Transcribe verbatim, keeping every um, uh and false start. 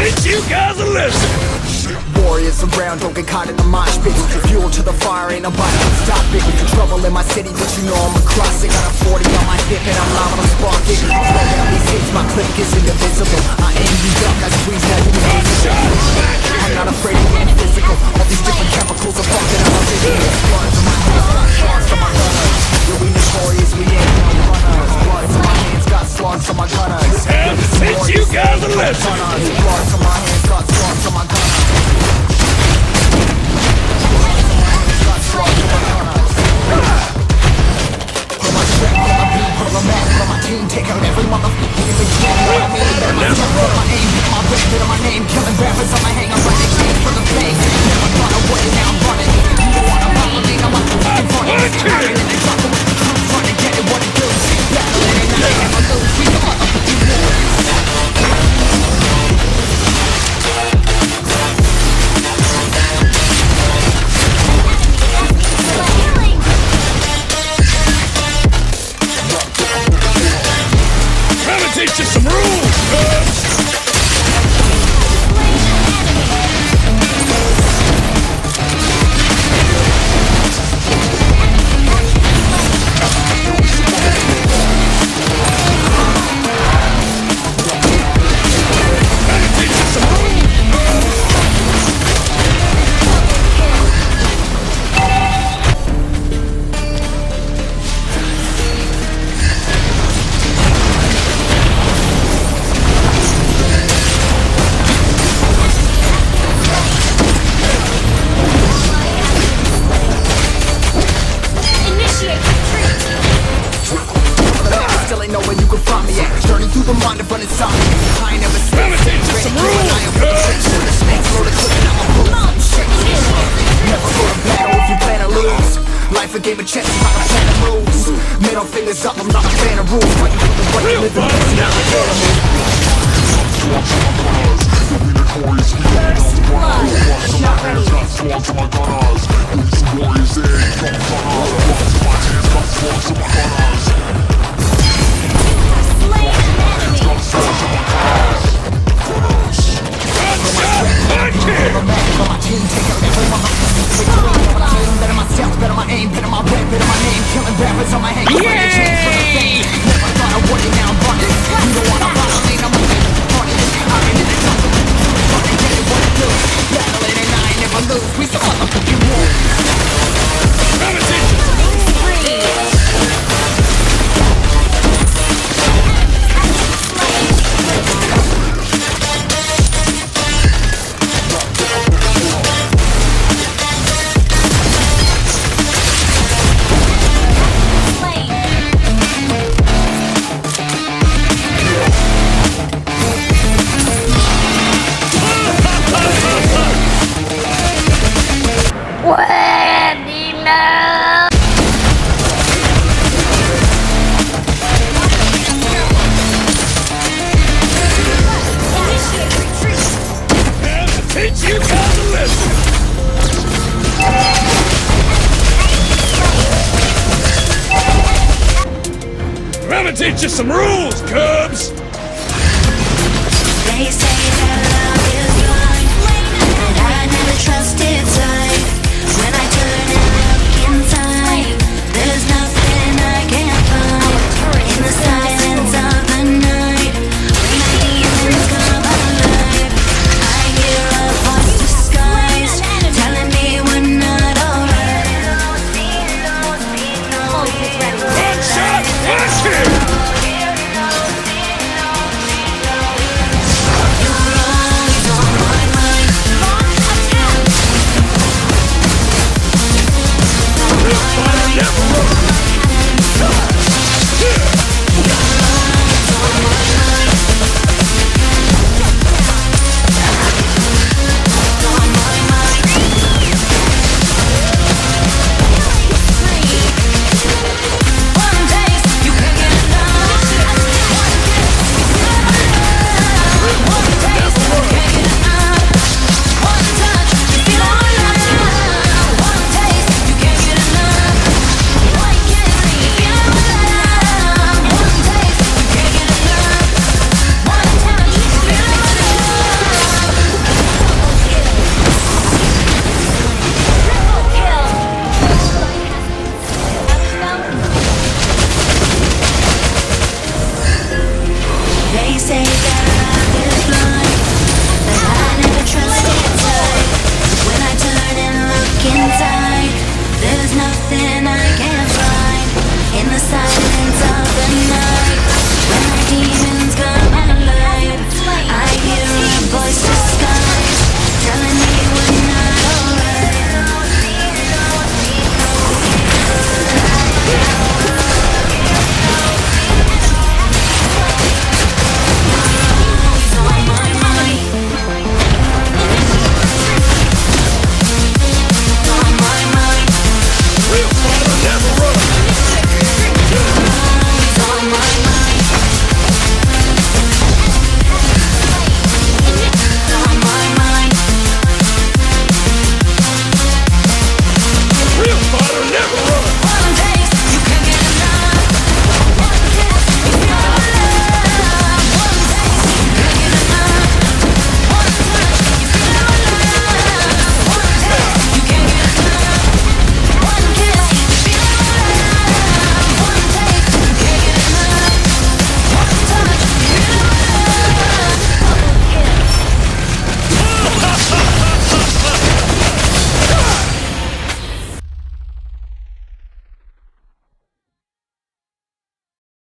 teach you guys a lesson. Warriors around, don't get caught in the mosh pit. Fuel to the fire, ain't nobody can stop it. Trouble in my city, but you know I'm across it. Got a forty on my hip and I'm live on spark it. Throw down these hits, my clip is indivisible. I aim you up, I squeeze that you I'm not afraid of getting physical. All these different chemicals are fucking up my vision. Bloods on my hands, got slugs on my gunners. Yeah, we notorious, we ain't no runners. Bloods on my hands, got slugs on my gunners. Time to teach you guys a lesson. Bloods on my hands, got slugs on my gunners. Take out every motherfucker in the game. What I mean, better myself, better my aim, better my break, better my name. Killing rappers on my hang, I'm running chains for the fame. Never run away, now I'm running. You don't wanna follow me, now I'm fucking running. I'm in the trouble with the truth, trying to get it what it do. Battling and I ain't never lose. We the motherfucking warriors. Teach you some rules, cubs! Game of chess, I'm not a fan of moves. Middle fingers up, I'm not a fan of rules. Fighting for the right to live in peace, not a fan of moves. Better myself, better my aim, better my rap, better my name. Killing rappers on my hang, running chains for the fame. Never thought I would it, now I'm running. You don't wanna follow me, I'm running. I'm in the jungle, trying to get it what it do. Battling and I ain't never lose. We some motherfucking warriors. Teach you some rules, cubs!